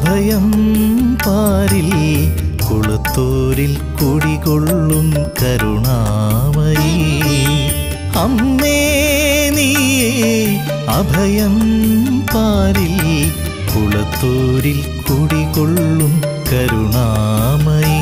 അഭയം പാരിൽ കുളത്തൂരിൽ കുടികൊള്ളും കരുണാമയി അമ്മേ നീയേ അഭയം പാരിൽ കുളത്തൂരിൽ കുടികൊള്ളും കരുണാമയി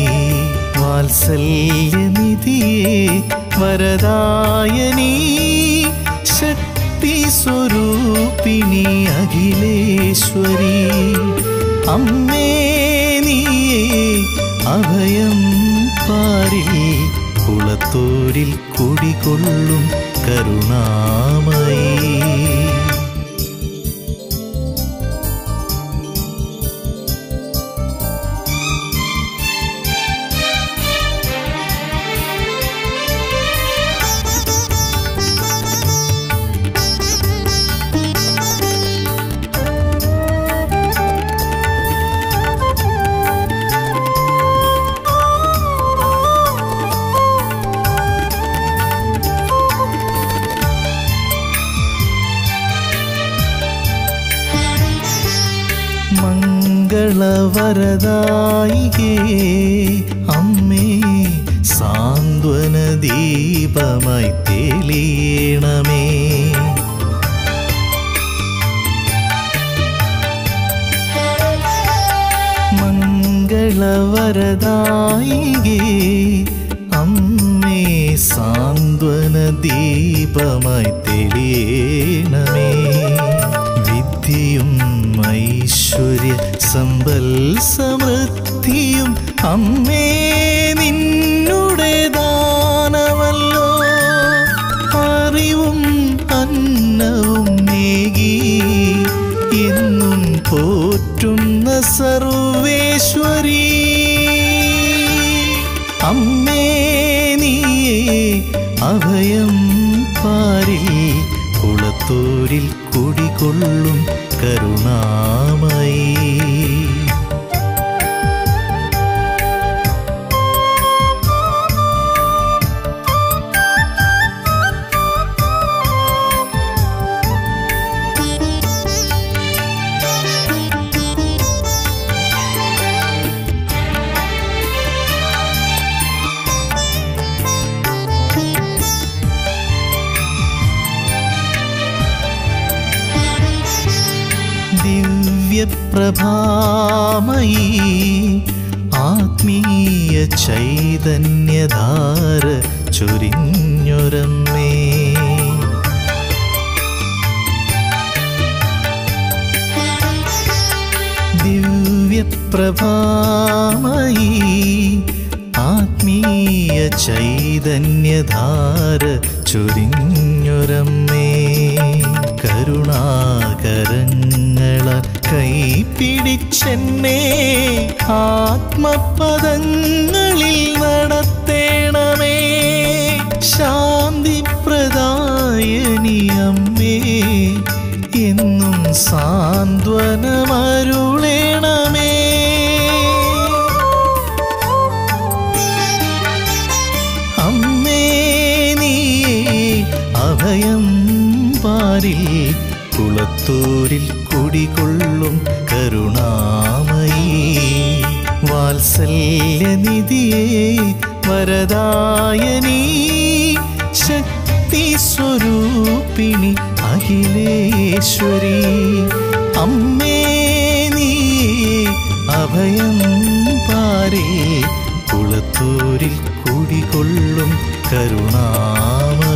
വാത്സല്യനിധിയേ വരദായനീ ശക്തി സ്വരൂപിണി അഖിലേശ്വരി അമ്മേ നീയേ അഭയം പാരിൽ കുളത്തൂരിൽ കുടികൊള്ളും കരുണാമയി മംഗളവരദായികേ അമ്മേ സാന്ത്വന ദീപമായി തെളിയണമേ മംഗളവരദായികേ അമ്മേ സാന്ത്വന ദീപമായി തെളിയണമേ വിദ്യയും ഐശ്വര്യ സമ്പൽ സമൃദ്ധിയും അമ്മേ നിന്നുടെ ദാനമല്ലോ അറിവും അന്നവും നേകി എന്നും പോറ്റുന്ന സർവേശ്വരി അമ്മേ നീയേ അഭയം പാരിൽ കുളത്തൂരിൽ കുടികൊള്ളും കരുണാമയി ദിവ്യപ്രഭാമയി ആത്മീയ ചൈതന്യധാര ചൊരിഞ്ഞൊരമ്മേ ദിവ്യപ്രഭാമയി ആത്മീയ ചൈതന്യധാര ചൊരിഞ്ഞൊരമ്മേ കരുണാകരങ്ങളാൽ കൈപിടിച്ചെന്നെ ആത്മപദങ്ങളിൽ നടത്തേണമേ ശാന്തിപ്രദായനി അമ്മേ എന്നും സാന്ത്വനമരുളേണമേ അമ്മേ നീയേ അഭയം പാരിൽ കുളത്തൂരിൽ കുടികൊള്ളും കരുണാമയി വാത്സല്യനിധിയേ വരദായനീ ശക്തി സ്വരൂപിണി അഖിലേശ്വരി അമ്മേ നീയേ അഭയം പാരിൽ കുളത്തൂരിൽ കുടികൊള്ളും കരുണാമയി